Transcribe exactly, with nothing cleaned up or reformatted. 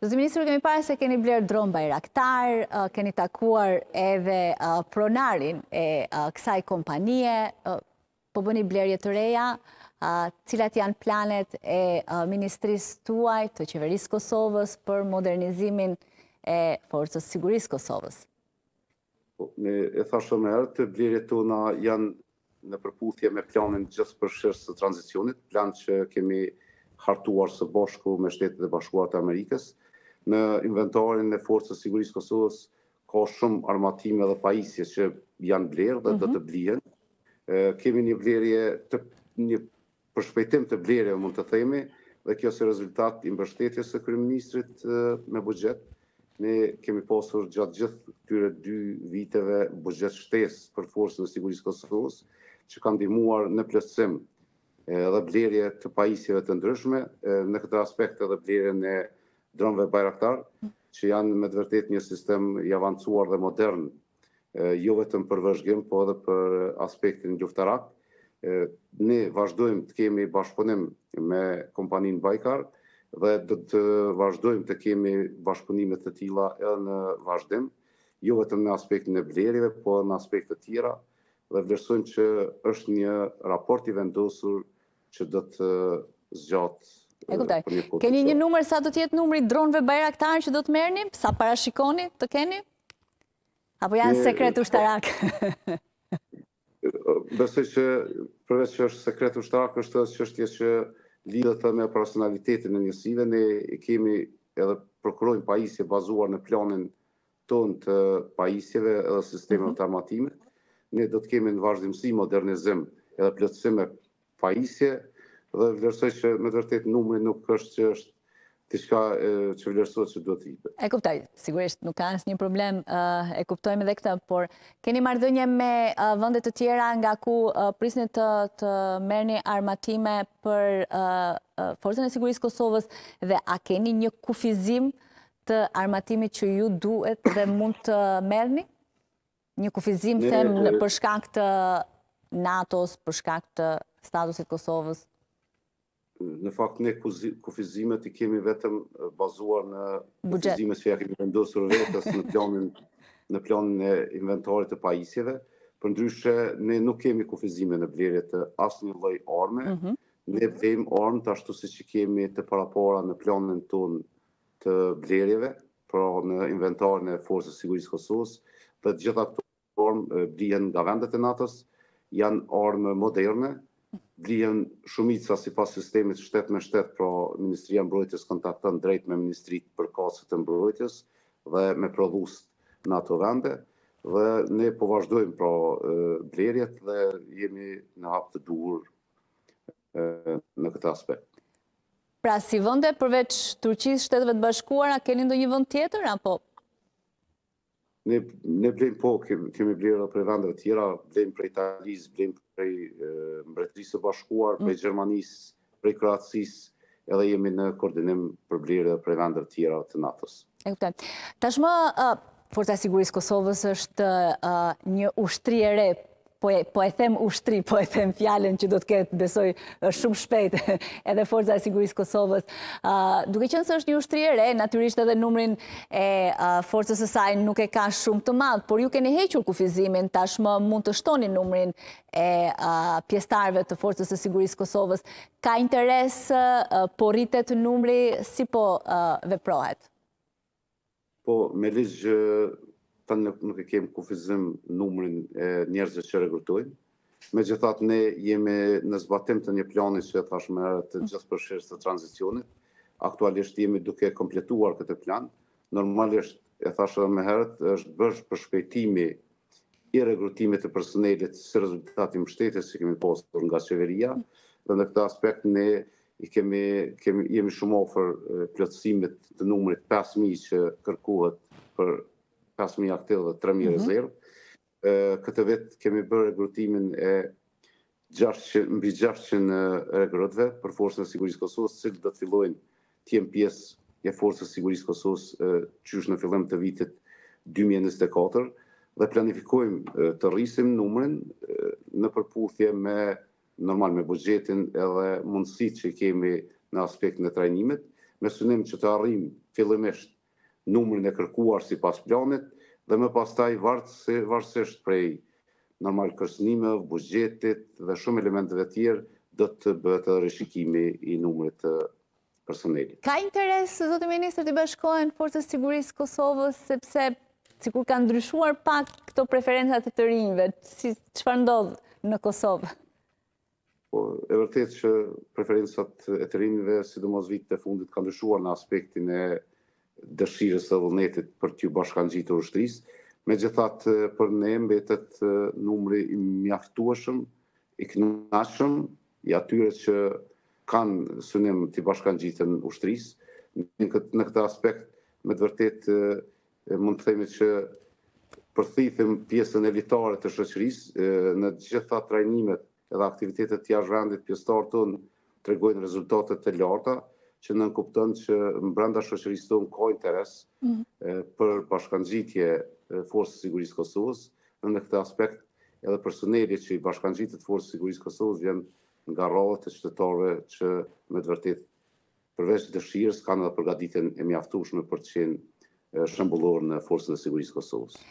Zoti Ministru, kemi parë se keni blerë dron Bayraktar, keni takuar edhe pronarin e kësaj kompanie, po bëni blerje të reja, cilat janë planet e Ministrisë tuaj të Qeverisë Kosovës për modernizimin e Forcës Sigurisë Kosovës? Ne e thashë më herët, të blerjet tona janë në përputhje me planin gjithëpërfshirës të tranzicionit, plan që kemi hartuar së bashku me Shtetet e Bashkuara të Amerikës. Në inventarin e Forcës Sigurisë Kosovës ka shumë armatime dhe pajisje që janë blerë dhe do të blihen. Kemi një blerje, të, një përshpejtim të blerje, mund të themi, dhe kjo si rezultat i mbështetjes së kryeministrit me buxhet. Ne kemi pasur gjatë gjithë këtyre dy viteve buxhet shtesë për Forcën e Sigurisë Kosovës, që kanë ndihmuar në plotësim edhe blerje të pajisjeve të ndryshme, në këtë aspekt edhe blerjen e dronëve Bayraktar, që janë me të vërtet një sistem i avancuar dhe modern, jo vetëm për vëzhgim, po edhe për aspektin luftarak. Ne vazhdojmë të kemi bashkëpunim me kompaninë Baykar dhe do të vazhdojmë të kemi bashkëpunimet të tilla edhe në vazhdim, jo vetëm në aspektin e blerjeve, po edhe në aspekte të tjera, dhe vlerësojmë që është një raport i vendosur që do të zgjatë. E kuptoj. Keni një numër sa do t'jetë numri dronëve Bayraktar që do të merrni? Sa parashikoni të keni? Apo janë sekret ushtarak? Besoj që përveç që është sekret ushtarak, është edhe çështje që lidhet me operacionalitetin e njësive. Ne kemi edhe prokurojmë pajisje bazuar në planin ton të pajisjeve edhe sistemeve të armatimit. Ne do të kemi në vazhdimsi modernizim edhe plotësim e pajisje, dhe vlerësoj që me të vërtet numri nuk është që është diçka që vlerësohet që duhet të jepet. E kuptoj, sigurisht nuk ka asnjë problem, e kuptojmë edhe këtë, por keni marrëdhënie me vende të tjera nga ku prisni të të merrni armatime për Forcën e Sigurisë Kosovës dhe a keni një kufizim të armatimit që ju duhet dhe mund të merrni? Një kufizim them për shkak të NATO-s, për shkak të statusit Kosovës? Në fakt, ne kufizimet i kemi vetëm bazuar në kufizimet që ja kemi vendosur vetës në planin, në planin e inventarit të pajisjeve. Përndryshe, ne nuk kemi kufizime në blerje të asnjë lloj arme. Mm -hmm. Ne vlejmë armë ashtu siç kemi të parapara në planin ton të blerjeve, pra në inventarin e Forcës Sigurisë Kosovës, dhe të gjitha këto armë blihen nga vendet e NATO-s, janë armë moderne. Blihen shumica sipas sistemit shtet me shtet, pra Ministria e Mbrojtjes kontakton drejt me Ministritë përkatëse të mbrojtjes dhe me prodhues në ato vende, dhe ne po vazhdojmë pra blerjet dhe jemi në hap të duhur në këtë aspekt. Pra si vende përveç Turqisë, Shteteve të Bashkuara, keni ndonjë vend tjetër apo? Ne, ne blejmë po, kemi, kemi blerë për vendeve tjera, blejmë prej Italisë, blejmë prej e, Mbretërisë së Bashkuar, prej Gjermanisë, prej Kroacisë, edhe jemi në koordinim për blerë për vendeve tjera të NATO-s. E kuptoj. Tashmë, uh, Forca e Sigurisë Kosovës është uh, një ushtri e re, po e, po e them ushtri, po e them fjalën që do të ketë, besoj, shumë shpejt edhe Forca e Sigurisë Kosovës. Uh, duke qenë se është një ushtri e re, natyrisht edhe numrin e uh, forcës së saj nuk e ka shumë të madh, por ju keni hequr kufizimin, tashmë mund të shtoni numrin e uh, pjesëtarëve të Forcës së Sigurisë Kosovës. Ka interes, uh, po rritet numri, si po uh, veprohet? Po, me ligj tanë nuk, nuk e kemi kufizim numrin e njerëzve që rekrutojnë. Megjithatë, ne jemi në zbatim të një plani që thash më herët të gjithëpërfshirës të tranzicionit. Aktualisht jemi duke kompletuar këtë plan. Normalisht, e thash edhe më herët, është bërë përshpejtimi i rekrutimit të personelit si rezultat i mbështetjes që kemi pasur nga qeveria, dhe në këtë aspekt ne i kemi, kemi jemi shumë afër plotësimit të numrit pesë mijë që kërkohet për pesë mijë aktiv dhe tre mijë rezervë. Këtë vit kemi bërë rekrutimin e gjashtëqind, mbi gjashtëqind rekrutëve për Forcën e Sigurisë Kosovës, të cilët do të fillojnë të jenë pjesë e Forcës së Sigurisë Kosovës qysh në fillim të vitit dy mijë e njëzet e katër, dhe planifikojmë të rrisim numrin në përputhje me normal me buxhetin edhe mundësitë që kemi në aspektin e trajnimit, me synim që të arrijmë fillimisht numrin e kërkuar sipas planit dhe më pastaj varësisht prej normal kërcënimeve, buxhetit dhe shumë elementeve tjerë do të bëhet edhe rishikimi i numrit të personelit. Ka interes, zotë ministër, të bashkohen Forcës së Sigurisë Kosovës, sepse sikur kanë ndryshuar pak këto preferencat e të rinjve, si çfarë ndodh në Kosovë? Po, e vërtet që preferencat e të rinjve, sidomos vitet e fundit, kanë ndryshuar në aspektin e dëshirës së vullnetit për t'ju bashkangjitur ushtrisë. Megjithatë, për ne mbetet numri i mjaftueshëm, i kënaqshëm i atyre që kanë synim të bashkangjiten ushtrisë. Në këtë aspekt, me të vërtetë mund të themi që përthithim pjesën elitare të shoqërisë, në të gjitha trajnimet edhe aktivitetet të jashtëvendit pjesëtarët tonë tregojnë rezultate të larta, që nënkupton që brenda shoqërisë tonë ka interes për bashkangjitje Forcës së Sigurisë Kosovës. Në këtë aspekt, edhe personeli që i bashkangjitet Forcës së Sigurisë Kosovës vjen nga rradhat e qytetarëve që me të vërtetë përveç dëshirës kanë edhe përgatitjen e mjaftueshme për të qenë shembullor në Forcën e Sigurisë Kosovës.